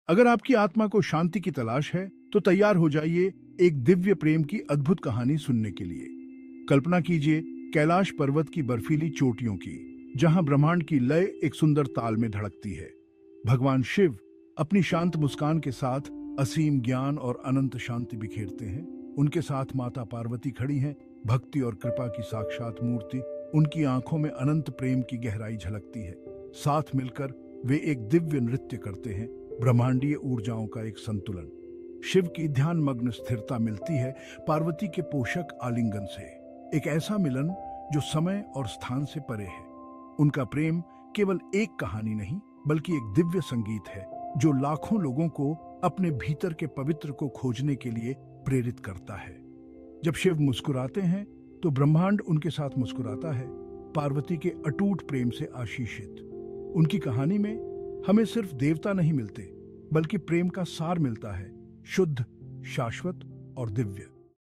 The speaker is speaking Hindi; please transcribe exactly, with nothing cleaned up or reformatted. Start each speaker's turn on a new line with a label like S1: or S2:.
S1: अगर आपकी आत्मा को शांति की तलाश है तो तैयार हो जाइए एक दिव्य प्रेम की अद्भुत कहानी सुनने के लिए। कल्पना कीजिए कैलाश पर्वत की बर्फीली चोटियों की, जहां ब्रह्मांड की लय एक सुंदर ताल में धड़कती है। भगवान शिव अपनी शांत मुस्कान के साथ असीम ज्ञान और अनंत शांति बिखेरते हैं। उनके साथ माता पार्वती खड़ी हैं, भक्ति और कृपा की साक्षात मूर्ति। उनकी आंखों में अनंत प्रेम की गहराई झलकती है। साथ मिलकर वे एक दिव्य नृत्य करते हैं, ब्रह्मांडीय ऊर्जाओं का एक संतुलन। शिव की ध्यान मग्न स्थिरता मिलती है पार्वती के पोषक आलिंगन से, एक ऐसा मिलन जो समय और स्थान से परे है। उनका प्रेम केवल एक कहानी नहीं बल्कि एक दिव्य संगीत है जो लाखों लोगों को अपने भीतर के पवित्र को खोजने के लिए प्रेरित करता है। जब शिव मुस्कुराते हैं तो ब्रह्मांड उनके साथ मुस्कुराता है, पार्वती के अटूट प्रेम से आशीषित। उनकी कहानी में हमें सिर्फ देवता नहीं मिलते बल्कि प्रेम का सार मिलता है, शुद्ध, शाश्वत और दिव्य।